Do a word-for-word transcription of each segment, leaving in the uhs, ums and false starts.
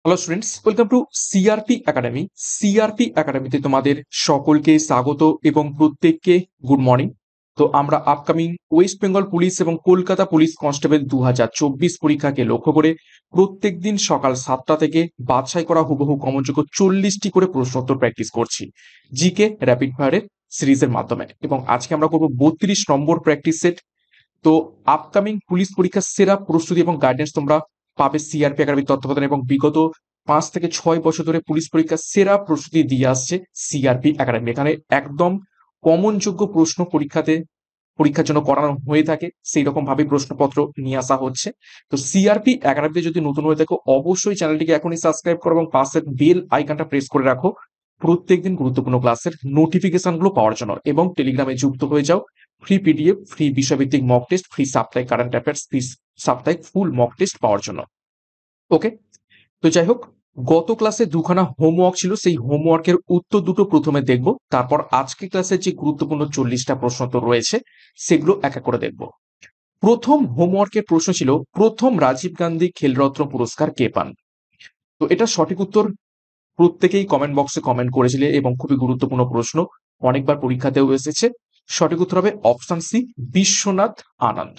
Hello students, welcome to CRP academy. CRP একাডেমিতে তোমাদের সকলকে স্বাগত এবং প্রত্যেককে গুড মর্নিং। তো আমরা আপকামিং ওয়েস্ট বেঙ্গল পুলিশ এবং কলকাতা পুলিশ কনস্টেবল দু হাজার চব্বিশ পরীক্ষাকে লক্ষ্য করে প্রত্যেক দিন সকাল সাতটা থেকে বাছাই করা হুবহু কমনযোগ্য চল্লিশটি করে প্রশ্নোত্তর প্র্যাকটিস করছি জিকে র্যাপিড ফায়ারের সিরিজের মাধ্যমে। এবং আজকে আমরা করবো বত্রিশ নম্বর প্র্যাকটিস সেট। তো আপকামিং পুলিশ পরীক্ষার সেরা প্রস্তুতি এবং গাইডেন্স তোমরা পাবে সিআরপি একাডেমির তত্ত্বাবধানে, এবং বিগত পাঁচ থেকে ছয় বছর ধরে পুলিশ পরীক্ষার সেরা প্রস্তুতি দিয়ে আসছে সিআরপি একাডেমি। এখানে একদম কমনযোগ্য প্রশ্ন পরীক্ষাতে পরীক্ষার জন্য করানো হয়ে থাকে, সেই রকম ভাবে প্রশ্নপত্র নিয়ে আসা হচ্ছে। তো সিআরপি একাডেমিতে যদি নতুন হয়ে থাকো অবশ্যই চ্যানেলটিকে এখনই সাবস্ক্রাইব করো এবং পাশের বেল আইকনটা প্রেস করে রাখো প্রত্যেকদিন গুরুত্বপূর্ণ ক্লাসের নোটিফিকেশনগুলো পাওয়ার জন্য, এবং টেলিগ্রামে যুক্ত হয়ে যাও। ফ্রি পিডিএফ, ফ্রি বিষয়ভিত্তিক মক টেস্ট, ফ্রি সাপ্তাহিক কারেন্ট অ্যাফেয়ার্স, ফ্রি সাপ্তাহিক ফুল মক টেস্ট পাওয়ার জন্য। ওকে, তো যাই হোক, গত ক্লাসে দুখানা হোমওয়ার্ক ছিল, সেই হোমওয়ার্কের উত্তর দুটো প্রথমে দেখব, তারপর আজকে ক্লাসের যে গুরুত্বপূর্ণ চল্লিশটা প্রশ্ন তো রয়েছে সেগুলো এক এক করে দেখব। প্রথম হোমওয়ার্কের প্রশ্ন ছিল, প্রথম রাজীব গান্ধী খেলরত্ন পুরস্কার কে পান? তো এটা সঠিক উত্তর প্রত্যেকেই কমেন্ট বক্সে কমেন্ট করেছিলে এবং খুবই গুরুত্বপূর্ণ প্রশ্ন, অনেকবার পরীক্ষাতেও এসেছে। সঠিক উত্তর হবে অপশন সি, বিশ্বনাথ আনন্দ।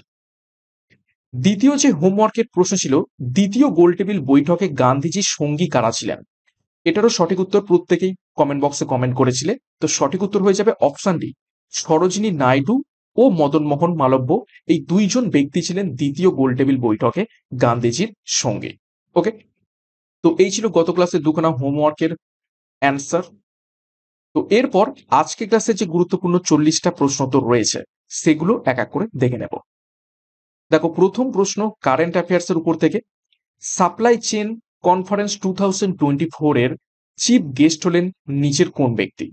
দ্বিতীয় যে হোমওয়ার্কের প্রশ্ন ছিল, দ্বিতীয় গোলটেবিল বৈঠকে গান্ধীজির সঙ্গী কারা ছিলেন? এটারও সঠিক উত্তর প্রত্যেকেই কমেন্ট বক্সে কমেন্ট করেছিলে। তো সঠিক উত্তর হয়ে যাবে অপশন ডি, সরোজিনী নাইডু ও মদন মোহন মালব্য। এই দুইজন ব্যক্তি ছিলেন দ্বিতীয় গোলটেবিল বৈঠকে গান্ধীজির সঙ্গে। ওকে, তো এই ছিল গত ক্লাসে দুখানা হোমওয়ার্কের অ্যান্সার। তো এরপর আজকে ক্লাসে যে গুরুত্বপূর্ণ চল্লিশটা প্রশ্ন তো রয়েছে সেগুলো এক এক করে দেখে নেব। দেখো, প্রথম প্রশ্ন কারেন্ট অ্যাফেয়ার্স এর উপর থেকে। Supply chain conference two thousand twenty four এর চিফ গেস্ট হলেন নিচের কোন ব্যক্তি?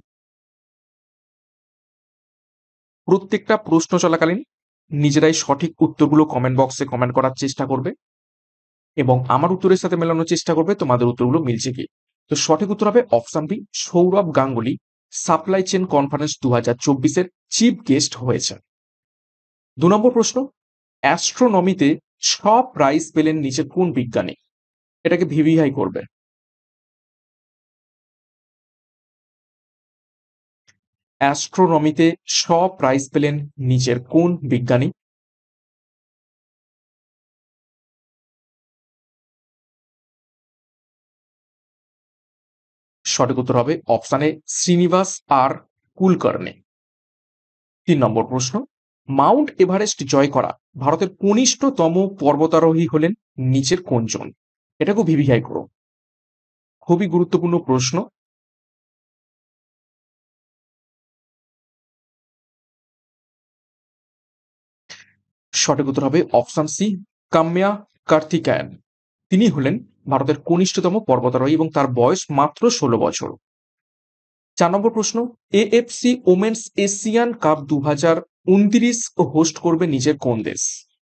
প্রত্যেকটা প্রশ্ন চলাকালীন নিজেরাই সঠিক উত্তরগুলো কমেন্ট বক্সে কমেন্ট করার চেষ্টা করবে এবং আমার উত্তরের সাথে মেলানোর চেষ্টা করবে তোমাদের উত্তরগুলো মিলছে কি। তো সঠিক উত্তর হবে option B, Sourav Ganguly supply chain conference দু হাজার চব্বিশের চিফ গেস্ট হয়েছে। দু নম্বর প্রশ্ন, অ্যাস্ট্রোনমিতে সব প্রাইজ পেলেন নিচের কোন বিজ্ঞানী? এটাকে ভিভিআই করবে। অ্যাস্ট্রোনমিতে সব প্রাইজ পেলেন নিচের কোন বিজ্ঞানী? সঠিক উত্তর হবে অপশানে শ্রীনিবাস আর কুলকার্নি। তিন নম্বর প্রশ্ন, মাউন্ট এভারেস্ট জয় করা ভারতের কনিষ্ঠতম পর্বতারোহী হলেন নিচের কোনজন? এটাকেও ভিভিআই করো, খুবই গুরুত্বপূর্ণ প্রশ্ন। সঠিক উত্তর হবে অপশন সি, কাম্যা কার্তিকেয়ন। তিনি হলেন ভারতের কনিষ্ঠতম পর্বতারোহী এবং তার বয়স মাত্র ষোলো বছর। চার নম্বর প্রশ্ন, এএফসি ওমেন্স এশিয়ান কাপ দু হাজার উনত্রিশ হোস্ট করবে নিচের কোন দেশ?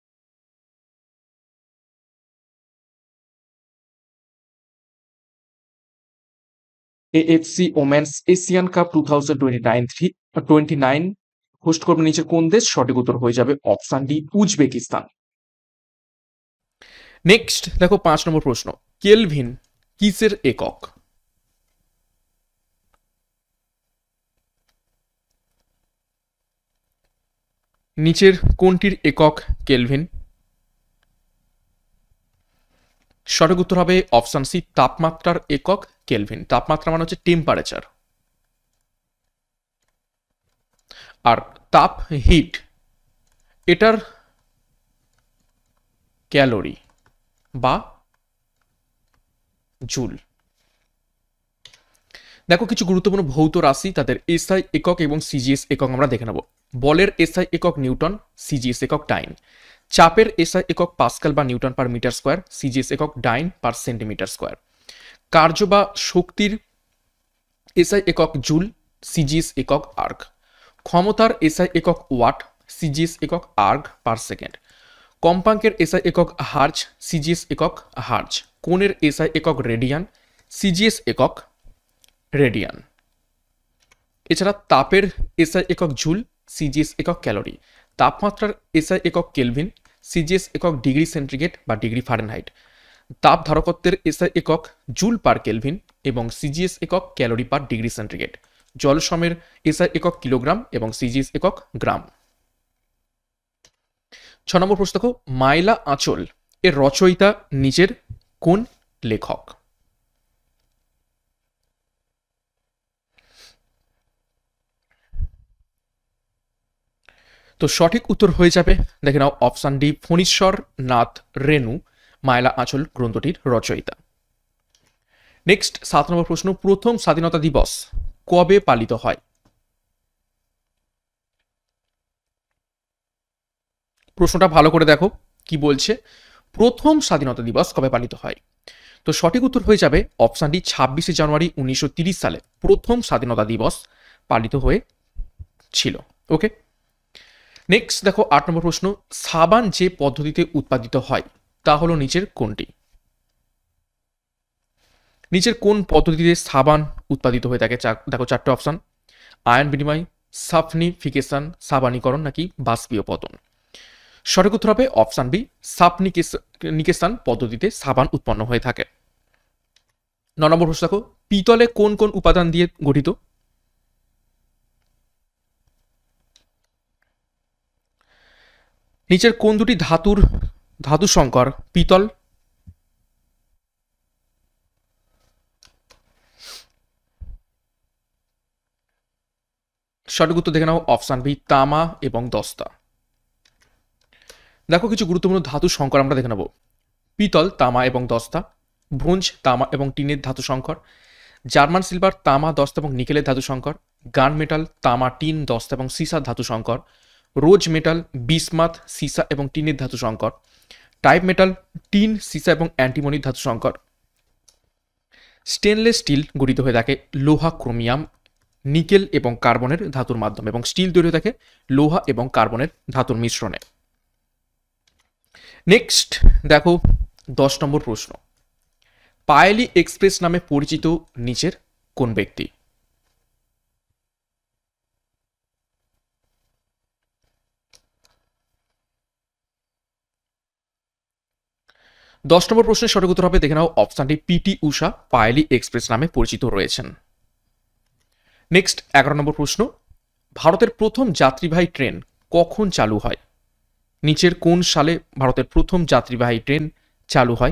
AFC women's Asian cup two thousand twenty nine twenty nine host করবে নিচের কোন দেশ? সঠিক উত্তর হয়ে যাবে অপশন ডি, উজবেকিস্তান। নেক্সট দেখো, পাঁচ নম্বর প্রশ্ন, কেলভিন কিসের একক? নিচের কোনটির একক কেলভিন? সঠিক উত্তর হবে অপশন সি, তাপমাত্রার একক কেলভিন। তাপমাত্রা মানে হচ্ছে টেম্পারেচার, আর তাপ হিট, এটার ক্যালোরি বা জুল। দেখো, কিছু গুরুত্বপূর্ণ ভৌত রাশি, তাদের এসআই একক এবং সিজিএস একক আমরা দেখে নেব। বলের এসআই একক নিউটন, সিজিএস একক ডাইন। চাপের এসআই একক পাস্কাল বা newton per metre square, CGS একক ডাইন পার সেন্টিমিটার স্কোয়ার। কার্য বা শক্তির এসআই একক জুল, সিজিএস একক আর্গ। ক্ষমতার এসআই একক ওয়াট, সিজিএস একক আর্গ পার সেকেন্ড। কম্পাঙ্কের এসআই একক হার্জ, সিজিএস একক হার্জ। কোণের এসআই একক রেডিয়ান, সিজিএস একক রেডিয়ান। এছাড়া তাপের এসআই একক জুল, সিজিএস একক ক্যালোরি। তাপমাত্রার এসআই একক কেলভিন, সিজিএস একক ডিগ্রি সেন্টিগ্রেড বা ডিগ্রি ফারেনহাইট। তাপ ধারকত্বের এসআই একক জুল পার কেলভিন এবং সিজিএস একক ক্যালোরি পার ডিগ্রি সেন্টিগ্রেড। জল সমের এসআই একক কিলোগ্রাম এবং সিজিএস একক গ্রাম। ছ নম্বর প্রশ্ন দেখো, মাইলা আঁচল এর রচয়িতা নিচের কোন লেখক? তো সঠিক উত্তর হয়ে যাবে, দেখে নাও, অপশন ডি ফণীশ্বর নাথ রেণু মাইলা আঁচল গ্রন্থটির রচয়িতা। নেক্সট সাত নম্বর প্রশ্ন, প্রথম স্বাধীনতা দিবস কবে পালিত হয়? প্রশ্নটা ভালো করে দেখো কি বলছে, প্রথম স্বাধীনতা দিবস কবে পালিত হয়? তো সঠিক উত্তর হয়ে যাবে অপশন ডি ছাব্বিশে জানুয়ারি উনিশশো তিরিশ সালে প্রথম স্বাধীনতা দিবস পালিত হয়েছিল। ওকে, নেক্সট দেখো আট নম্বর প্রশ্ন, সাবান যে পদ্ধতিতে উৎপাদিত হয় তা হলো নিচের কোনটি? নিচের কোন পদ্ধতিতে সাবান উৎপাদিত হয়ে থাকে? দেখো চারটে অপশন, আয়ন বিনিময়, সাফনিফিকেশন সাবানীকরণ নাকি বাষ্পীয় পতন। সঠিক উত্তর হবে অপশন বি সাফনিকেশন পদ্ধতিতে সাবান উৎপন্ন হয়ে থাকে। ন নম্বর প্রশ্ন দেখো, পিতলে কোন কোন উপাদান দিয়ে গঠিত? নিচের কোন দুটি ধাতুর ধাতু সংকর পিতল? সঠিক উত্তর দেখে নাও অপশন বি তামা এবং দস্তা। দেখো কিছু গুরুত্বপূর্ণ ধাতু সংকর আমরা দেখে নেব, পিতল, তামা এবং দস্তা, ব্রোঞ্জ, তামা এবং টিনের ধাতু সংকর, জার্মান সিলভার, তামা, দস্তা এবং নিকেলের ধাতু সংকর, গান মেটাল, তামা, টিন, দস্তা এবং সীসার ধাতু সংকর, রোজ মেটাল, বিসমাথ, সীসা এবং টিনের ধাতু সংকর, টাইপ মেটাল, টিন, সীসা এবং অ্যান্টিমনির ধাতু সংকর, স্টেনলেস স্টিল গঠিত হয়ে থাকে লোহা, ক্রোমিয়াম, নিকেল এবং কার্বনের ধাতুর মাধ্যমে, এবং স্টিল তৈরি হয়ে থাকে লোহা এবং কার্বনের ধাতুর মিশ্রণে। নেক্সট দেখো দশ নম্বর প্রশ্ন, পায়েলি এক্সপ্রেস নামে পরিচিত নিচের কোন ব্যক্তি? দশ নম্বর প্রশ্নের সঠিক উত্তর হবে, দেখে নাও অপশনটি পিটি উষা পায়েলি এক্সপ্রেস নামে পরিচিত রয়েছেন। নেক্সট এগারো নম্বর প্রশ্ন, ভারতের প্রথম যাত্রীবাহী ট্রেন কখন চালু হয়? নিচের কোন সালে ভারতের প্রথম যাত্রীবাহী ট্রেন চালু হয়?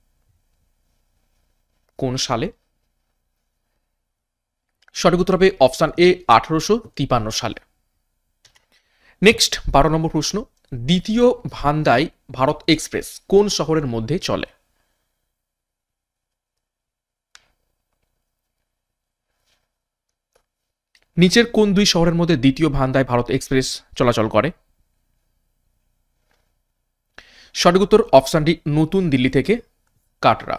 কোন সালে? সঠিক উত্তর হবে অপশন এ আঠারোশো তিপান্ন সালে। নেক্সট বারো নম্বর প্রশ্ন, দ্বিতীয় ভান্দাই ভারত এক্সপ্রেস কোন শহরের মধ্যে চলে? নিচের কোন দুই শহরের মধ্যে দ্বিতীয় ভান্দাই ভারত এক্সপ্রেস চলাচল করে? সঠিক উত্তর অপশন ডি নতুন দিল্লি থেকে কাটরা।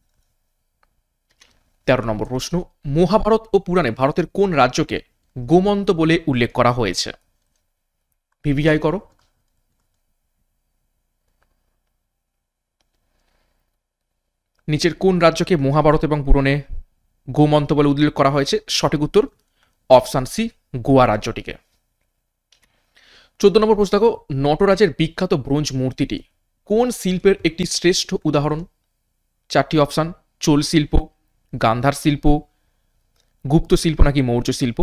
তেরো নম্বর প্রশ্ন, মহাভারত ও পুরাণে ভারতের কোন রাজ্যকে গোমন্ত বলে উল্লেখ করা হয়েছে? ভিভিআই করো। নিচের কোন রাজ্যকে মহাভারত এবং পুরাণে গোমন্ত বলে উল্লেখ করা হয়েছে? সঠিক উত্তর অপশন সি গোয়া রাজ্যটিকে। চোদ্দ নম্বর প্রশ্ন দেখো, নটরাজের বিখ্যাত ব্রোঞ্জ মূর্তিটি কোন শিল্পের একটি শ্রেষ্ঠ উদাহরণ? চারটি অপশন, চোল শিল্প, গান্ধার শিল্প, গুপ্ত শিল্প নাকি মৌর্য শিল্প?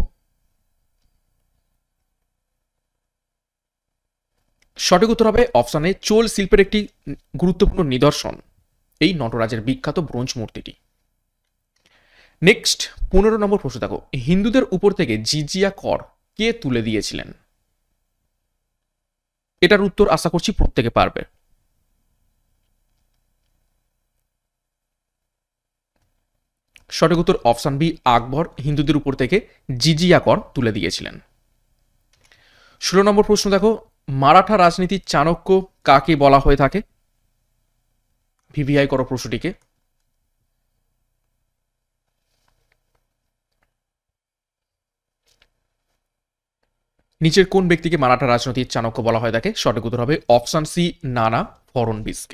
সঠিক উত্তর হবে অপশন এ চোল শিল্পের একটি গুরুত্বপূর্ণ নিদর্শন এই নটরাজের বিখ্যাত ব্রোঞ্জ মূর্তিটি। নেক্সট পনেরো নম্বর প্রশ্ন দেখো, হিন্দুদের উপর থেকে জিজিয়া কর কে তুলে দিয়েছিলেন? এটার উত্তর আশা করছি প্রত্যেকে পারবে। সঠিক উত্তর অপশন বি আকবর হিন্দুদের উপর থেকে জিজিয়া কর তুলে দিয়েছিলেন। ষোলো নম্বর প্রশ্ন দেখো, মারাঠা রাজনীতির চাণক্য কাকে বলা হয়ে থাকে? ভিভিআই করো প্রশ্নটিকে। নিচের কোন ব্যক্তিকে মারাঠা রাজনীতির চাণক্য বলা হয়ে থাকে? সঠিক উত্তর হবে অপশন সি নানা ফড়নবিসকে।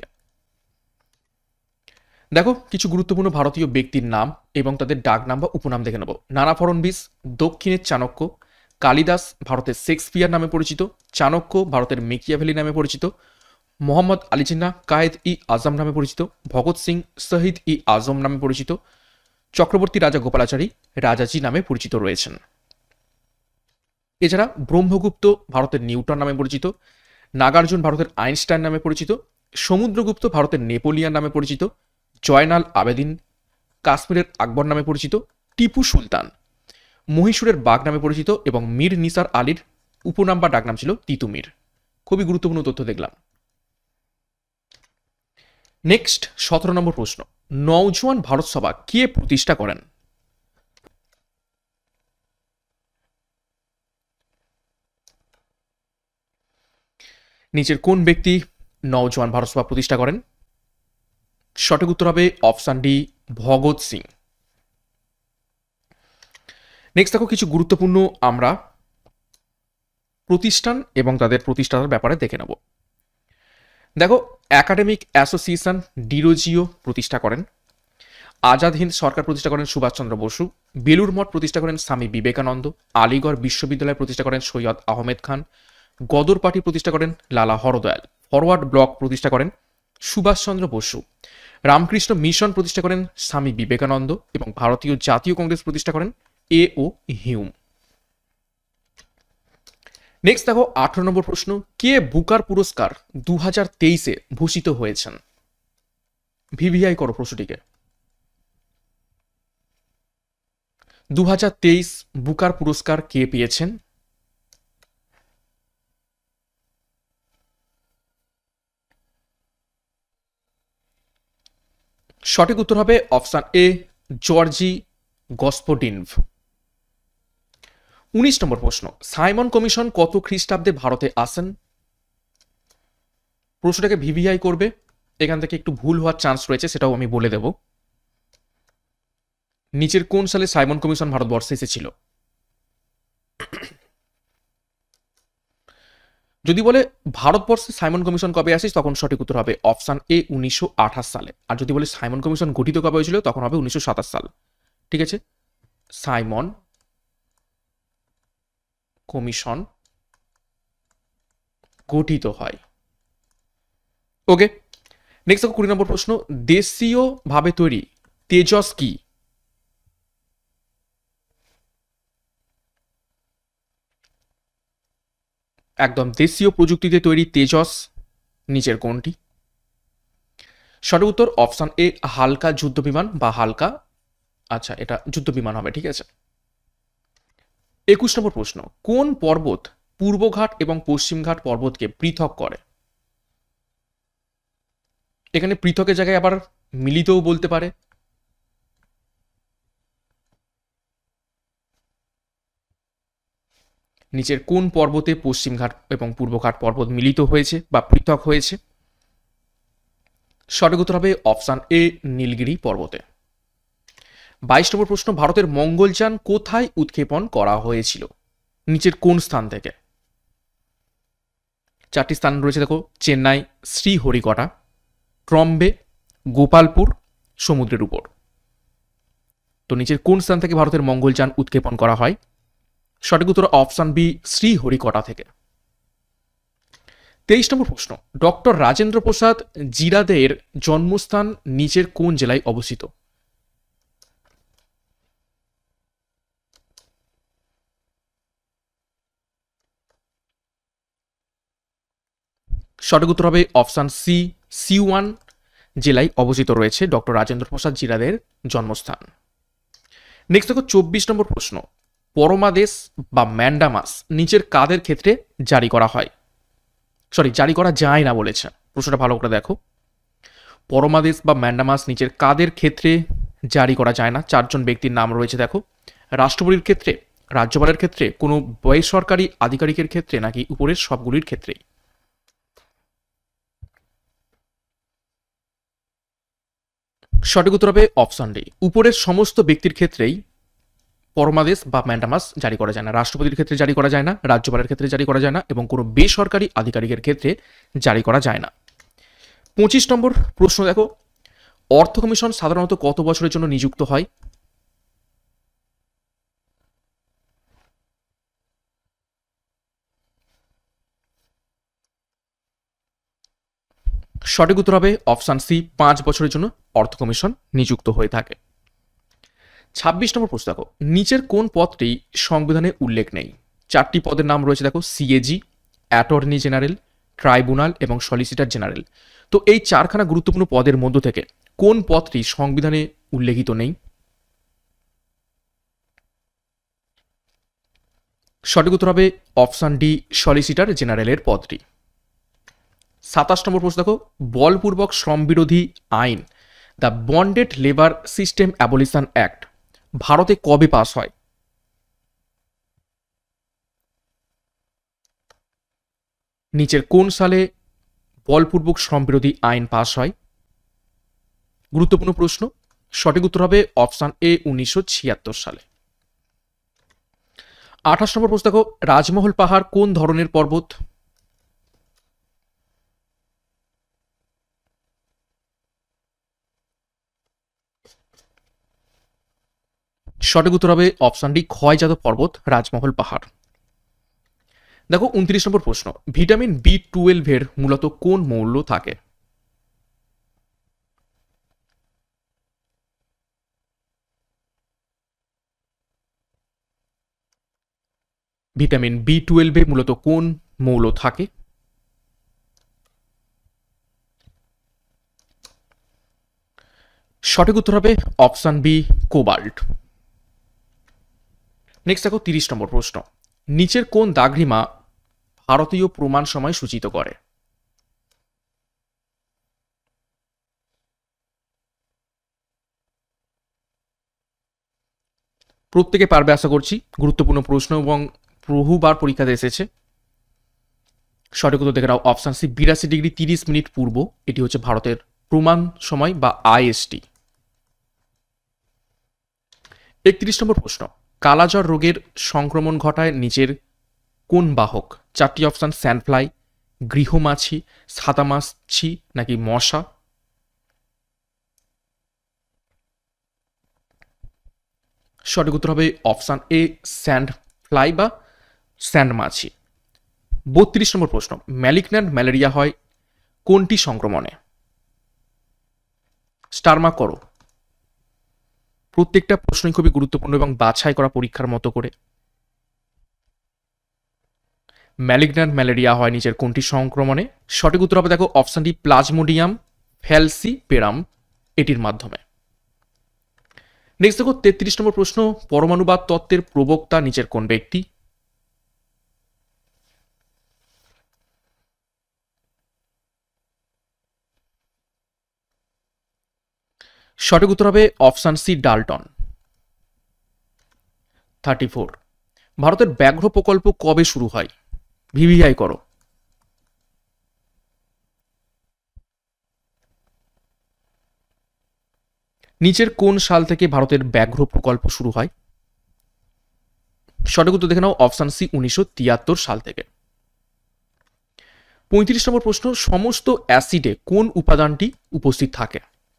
দেখো কিছু গুরুত্বপূর্ণ ভারতীয় ব্যক্তির নাম এবং তাদের ডাক নাম বা উপনাম দেখে নেব। নানা ফড়নবিস দক্ষিণের চাণক্য, কালিদাস ভারতের শেক্সপিয়ার নামে পরিচিত, চাণক্য ভারতের মেকিয়াভেলি নামে পরিচিত, মোহাম্মদ আলী জিন্নাহ কায়েদ ই আজম নামে পরিচিত, ভগৎ সিং শহীদ ই আজম নামে পরিচিত, চক্রবর্তী রাজা গোপালাচারী রাজাজি নামে পরিচিত রয়েছেন। এছাড়া ব্রহ্মগুপ্ত ভারতের নিউটন নামে পরিচিত, নাগার্জুন ভারতের আইনস্টাইন নামে পরিচিত, সমুদ্রগুপ্ত ভারতের নেপোলিয়ান নামে পরিচিত, জয়নাল আবেদিন কাশ্মীরের আকবর নামে পরিচিত, টিপু সুলতান মহীশূরের বাঘ নামে পরিচিত এবং মীর নিসার আলীর উপনাম বা ডাকনাম ছিল তিতুমির। খুবই গুরুত্বপূর্ণ তথ্য দেখলাম। নেক্সট সতেরো নম্বর প্রশ্ন, নওজোয়ান ভারত সভা কে প্রতিষ্ঠা করেন? নিচের কোন ব্যক্তি নওজোয়ান ভারত সভা প্রতিষ্ঠা করেন? সঠিক উত্তর হবে option D, Bhagat Singh. Next দেখো কিছু গুরুত্বপূর্ণ আমরা প্রতিষ্ঠান এবং তাদের প্রতিষ্ঠাতার ব্যাপারে দেখে নেব। দেখো, একাডেমিক অ্যাসোসিয়েশন ডিরোজিও প্রতিষ্ঠা করেন, আজাদ হিন্দ সরকার প্রতিষ্ঠা করেন সুভাষচন্দ্র বসু, বেলুর মঠ প্রতিষ্ঠা করেন স্বামী বিবেকানন্দ, আলিগড় বিশ্ববিদ্যালয় প্রতিষ্ঠা করেন সৈয়দ আহমেদ খান, গদর পার্টি প্রতিষ্ঠা করেন লালা হরদয়াল, ফরওয়ার্ড ব্লক প্রতিষ্ঠা করেন সুভাষচন্দ্র বসু, রামকৃষ্ণ মিশন প্রতিষ্ঠা করেন স্বামী বিবেকানন্দ এবং ভারতীয় জাতীয় কংগ্রেস প্রতিষ্ঠা করেন এ ও হিউম। নেক্সট দেখো আঠারো নম্বর প্রশ্ন, কে বুকার পুরস্কার দু হাজার তেইশে ভূষিত হয়েছেন? ভিভিআই করো প্রশ্নটিকে। দু হাজার তেইশ বুকার পুরস্কার কে পেয়েছেন? সঠিক উত্তর হবে অপশন এ, জর্জি গসপোডিনভ। উনিশ নম্বর প্রশ্ন, সাইমন কমিশন কত খ্রিস্টাব্দে ভারতে আসেন? প্রশ্নটাকে ভিভিআই করবে, এখান থেকে একটু ভুল হওয়ার চান্স রয়েছে, সেটাও আমি বলে দেব। নিচের কোন সালে সাইমন কমিশন ভারতবর্ষে এসেছিল? যদি বলে ভারতবর্ষে সাইমন কমিশন কবে আসিস, তখন সঠিক উত্তর হবে অপশন এ, উনিশশো আঠাশ সালে। আর যদি বলে সাইমন কমিশন গঠিত কবে হয়েছিল, তখন হবে উনিশশো সাতাশ সাল। ঠিক আছে, সাইমন কমিশন গঠিত হয়। ওকে, নেক্সট দেখো কুড়ি নম্বর প্রশ্ন, দেশীয় ভাবে তৈরি তেজস কি? একদম দেশীয় প্রযুক্তিতে তৈরি তেজস নিচের কোনটি? সঠিক উত্তর অপশন এ, হালকা যুদ্ধ বিমান বা হালকা, আচ্ছা এটা যুদ্ধ বিমান হবে। ঠিক আছে, একুশ নম্বর প্রশ্ন, কোন পর্বত পূর্বঘাট এবং পশ্চিমঘাট পর্বতকে পৃথক করে? এখানে পৃথকের জায়গায় আবার মিলিতও বলতে পারে। নিচের কোন পর্বতে পশ্চিমঘাট এবং পূর্বঘাট পর্বত মিলিত হয়েছে বা পৃথক হয়েছে? সঠিক উত্তর হবে অপশন এ, নীলগিরি পর্বতে। বাইশ নম্বর প্রশ্ন, ভারতের মঙ্গলযান কোথায় উৎক্ষেপণ করা হয়েছিল? নিচের কোন স্থান থেকে? চারটি স্থান রয়েছে দেখো, চেন্নাই, শ্রীহরিকোটা, ট্রম্বে, গোপালপুর, সমুদ্রের উপর। তো নিচের কোন স্থান থেকে ভারতের মঙ্গলযান উৎক্ষেপণ করা হয়? সঠিক উত্তর অপশন বি, শ্রীহরিকোটা থেকে। তেইশ নম্বর প্রশ্ন, ডক্টর রাজেন্দ্র প্রসাদ জিরাদের জন্মস্থান নিচের কোন জেলায় অবস্থিত? সঠিক উত্তর হবে অপশন সি, সিওয়ান জেলায় অবস্থিত রয়েছে ডক্টর রাজেন্দ্র প্রসাদ জিরাদের জন্মস্থান। নেক্সট দেখো চব্বিশ নম্বর প্রশ্ন, পরমাদেশ বা ম্যান্ডামাস নিচের কাদের ক্ষেত্রে জারি করা হয়? সরি, জারি করা যায় না বলেছে। প্রশ্নটা ভালো করে দেখো, পরমাদেশ বা ম্যান্ডামাস নিচের কাদের ক্ষেত্রে জারি করা যায় না? চারজন ব্যক্তির নাম রয়েছে দেখো, রাষ্ট্রপতির ক্ষেত্রে, রাজ্যপালের ক্ষেত্রে, কোনো বেসরকারি আধিকারিকের ক্ষেত্রে, নাকি উপরের সবগুলির ক্ষেত্রেই? সঠিক উত্তর হবে অপশন ডি, উপরের সমস্ত ব্যক্তির ক্ষেত্রেই পরমাদেশ বা ম্যান্ডামাস জারি করা যায় না। রাষ্ট্রপতির ক্ষেত্রে জারি করা যায় না, রাজ্যপালের ক্ষেত্রে জারি করা যায় না এবং কোনো বেসরকারি আধিকারিকের ক্ষেত্রে জারি করা যায় না। পঁচিশ নম্বর প্রশ্ন দেখো, অর্থ কমিশন সাধারণত কত বছরের জন্য নিযুক্ত হয়? সঠিক উত্তর হবে অপশান সি, পাঁচ বছরের জন্য অর্থ কমিশন নিযুক্ত হয়ে থাকে। ছাব্বিশ নম্বর প্রশ্ন দেখো, নিচের কোন পদটি সংবিধানে উল্লেখ নেই? চারটি পদের নাম রয়েছে দেখো, সিএজি, অ্যাটর্নি জেনারেল, ট্রাইব্যুনাল এবং সলিসিটর জেনারেল। তো এই চারখানা গুরুত্বপূর্ণ পদের মধ্য থেকে কোন পদটি সংবিধানে উল্লেখিত নেই? সঠিক উত্তর হবে অপশান ডি, সলিসিটর জেনারেলের পদটি। সাতাশ নম্বর প্রশ্ন দেখো, বলপূর্বক শ্রম বিরোধী আইন the bonded labour system abolition act ভারতে কবে পাস হয়? নিচের কোন সালে বলপূর্বক শ্রম বিরোধী আইন পাস হয়? গুরুত্বপূর্ণ প্রশ্ন। সঠিক উত্তর হবে অপশান এ, উনিশশো ছিয়াত্তর সালে। আঠাশ নম্বর প্রশ্ন দেখো, রাজমহল পাহাড় কোন ধরনের পর্বত? সঠিক উত্তর হবে অপশান ডি, ক্ষয়জাত পর্বত রাজমহল পাহাড়। দেখো উনত্রিশ নম্বর প্রশ্ন, ভিটামিন বি টুয়েলভ এর মূলত কোন মৌল থাকে? ভিটামিন বি টুয়েলভ এ মূলত কোন মৌল থাকে? সঠিক উত্তর হবে অপশান বি, কোবাল্ট। নেক্সট দেখো তিরিশ নম্বর প্রশ্ন, নিচের কোন দাগরিমা ভারতীয় প্রমাণ সময় সূচিত করে? প্রত্যেকে পারবে আশা করছি, গুরুত্বপূর্ণ প্রশ্ন এবং বহুবার পরীক্ষাতে এসেছে। সঠিক উত্তর দেখে নাও অপশান সি, বিরাশি ডিগ্রি তিরিশ মিনিট পূর্ব। এটি হচ্ছে ভারতের প্রমাণ সময় বা আইএসটি। একত্রিশ নম্বর প্রশ্ন, কালাজ্বর রোগের সংক্রমণ ঘটায় নিচের কোন বাহক? চারটি অপশান, স্যান্ডফ্লাই, গৃহমাছি, সাদামাছি নাকি মশা? সঠিক উত্তর হবে অপশান এ, স্যান্ড ফ্লাই বা স্যান্ড মাছি। বত্রিশ নম্বর প্রশ্ন, ম্যালিগন্যান্ট ম্যালেরিয়া হয় কোনটি সংক্রমণে? স্টার মার্ক করো, প্রত্যেকটা প্রশ্নই খুবই গুরুত্বপূর্ণ এবং বাছাই করা পরীক্ষার মতো করে। ম্যালিগন্যান্ট ম্যালেরিয়া হয় নিচের কোনটি সংক্রমণে? সঠিক উত্তর হবে দেখো অপশান ডি, প্লাজমোডিয়াম ফ্যালসিপেরাম এটির মাধ্যমে। নেক্সট দেখো তেত্রিশ নম্বর প্রশ্ন, পরমাণুবাদ তত্ত্বের প্রবক্তা নিচের কোন ব্যক্তি? সঠিক উত্তর হবে option C, Dalton. Thirty four, ভারতের ব্যাঘ্র প্রকল্প কবে শুরু হয়? ভিভিআই করো। নিচের কোন সাল থেকে ভারতের ব্যাঘ্র প্রকল্প শুরু হয়? সঠিক উত্তর দেখে নাও অপশান সি, উনিশশো তিয়াত্তর সাল থেকে। পঁয়ত্রিশ নম্বর প্রশ্ন, সমস্ত অ্যাসিডে কোন উপাদানটি উপস্থিত থাকে?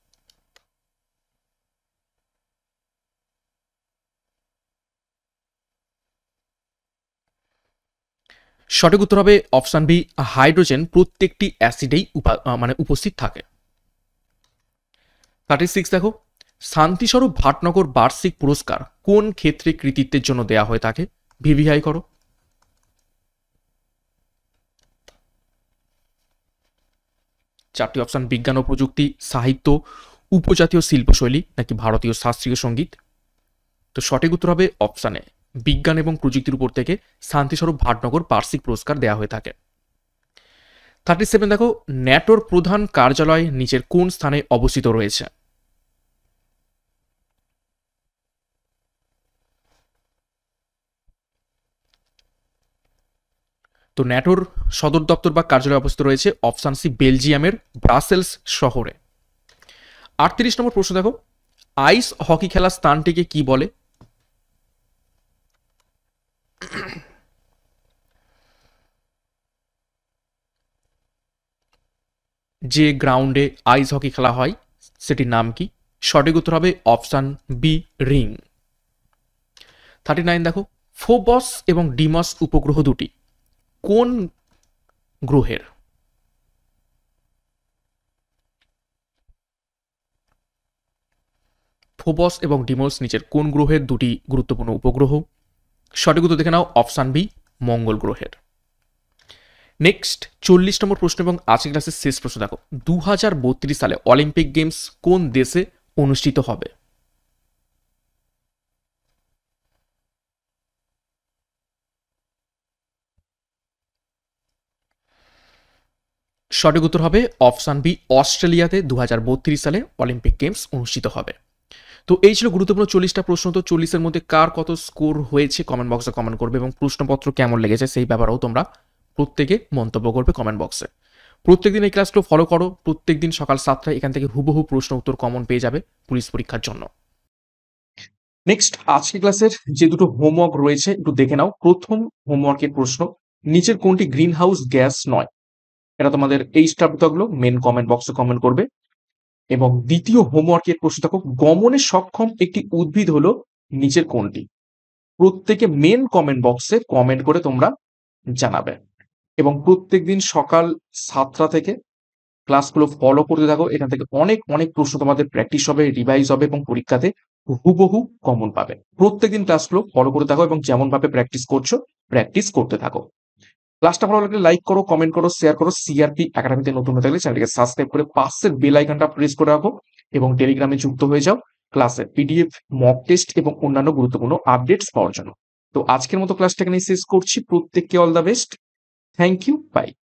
সঠিক উত্তর হবে অপশান বি, হাইড্রোজেন প্রত্যেকটি অ্যাসিডেই মানে উপস্থিত থাকে। থার্টি সিক্স দেখো, শান্তিস্বরূপ ভাটনগর বার্ষিক পুরস্কার কোন ক্ষেত্রে কৃতিত্বের জন্য দেয়া হয়ে থাকে? ভিভিআই করো। চারটি অপশান, বিজ্ঞান ও প্রযুক্তি, সাহিত্য, উপজাতীয় শিল্পশৈলী নাকি ভারতীয় শাস্ত্রীয় সঙ্গীত? তো সঠিক উত্তর হবে অপশানে বিজ্ঞান এবং প্রযুক্তির উপর থেকে শান্তিস্বরূপ ভাটনগর বার্ষিক পুরস্কার দেওয়া হয়ে থাকে। থার্টি সেভেন দেখো, ন্যাটোর প্রধান কার্যালয় নিচের কোন স্থানে অবস্থিত রয়েছে? তো ন্যাটোর সদর দপ্তর বা কার্যালয় অবস্থিত রয়েছে অপশান সি, বেলজিয়ামের ব্রাসেলস শহরে। আটত্রিশ নম্বর প্রশ্ন দেখো, আইস হকি খেলার স্থানটিকে কি বলে? যে গ্রাউন্ডে আইস হকি খেলা হয় সেটির নাম কি? সঠিক উত্তর হবে option B, ring. Thirty nine দেখো, ফোবস এবং ডিমস উপগ্রহ দুটি কোন গ্রহের? ফোবস এবং ডিমোস নিচের কোন গ্রহের দুটি গুরুত্বপূর্ণ উপগ্রহ? সঠিক উত্তর দেখে নাও অপশান বি, মঙ্গল গ্রহের। নেক্সট চল্লিশ নম্বর প্রশ্ন এবং আজকের ক্লাসের শেষ প্রশ্ন দেখো, দু হাজার বত্রিশ সালে অলিম্পিক গেমস কোন দেশে অনুষ্ঠিত হবে? সঠিক উত্তর হবে অপশান বি, অস্ট্রেলিয়াতে দু হাজার বত্রিশ সালে অলিম্পিক গেমস অনুষ্ঠিত হবে। তো এই ছিল গুরুত্বপূর্ণ চল্লিশটা প্রশ্ন। তো চল্লিশের মধ্যে কার কত স্কোর হয়েছে কমেন্ট বক্সে কমেন্ট করবে এবং প্রশ্নপত্র কেমন লেগেছে সেই ব্যাপারেও তোমরা প্রত্যেকে মন্তব্য করবে কমেন্ট বক্সে। প্রত্যেকদিন এই ক্লাসগুলো ফলো করো, প্রত্যেকদিন সকাল সাতটায় এখান থেকে হুবহু প্রশ্ন উত্তর কমন পেয়ে যাবে পুলিশ পরীক্ষার জন্য। নেক্সট আজকে ক্লাসের যে দুটো হোমওয়ার্ক রয়েছে একটু দেখে নাও। প্রথম হোমওয়ার্কের প্রশ্ন, নিচের কোনটি গ্রিন হাউস গ্যাস নয়? এটা তোমাদের এই স্টাফগুলো মেন কমেন্ট বক্সে কমেন্ট করবে। এবং দ্বিতীয় হোমওয়ার্কের প্রশ্ন দেখো, গমনে সক্ষম একটি উদ্ভিদ হলো নিচের কোনটি? প্রত্যেকে মেন কমেন্ট বক্সে কমেন্ট করে তোমরা জানাবে। এবং প্রত্যেকদিন সকাল সাতটা থেকে ক্লাসগুলো ফলো করতে থাকো। এখান থেকে অনেক অনেক প্রশ্ন তোমাদের প্র্যাকটিস হবে, রিভাইজ হবে এবং পরীক্ষাতে হুবহু কমন পাবে। প্রত্যেকদিন ক্লাসগুলো ফলো করে থাকো এবং যেমন ভাবে প্র্যাকটিস করছো প্র্যাকটিস করতে থাকো। ক্লাসটা ভালো লাগলে লাইক করো, কমেন্ট করো, শেয়ার করো। সিআরপি একাডেমিতে নতুন হয়ে থাকলে চ্যানেলটিকে সাবস্ক্রাইব করে পাশের বেল আইকনটা প্রেস করে রাখো এবং টেলিগ্রামে যুক্ত হয়ে যাও ক্লাসের পিডিএফ, মক টেস্ট এবং অন্যান্য গুরুত্বপূর্ণ আপডেটস পাওয়ার জন্য। তো আজকের মতো ক্লাসটা এখানে শেষ করছি। প্রত্যেককে all the best. Thank you, by.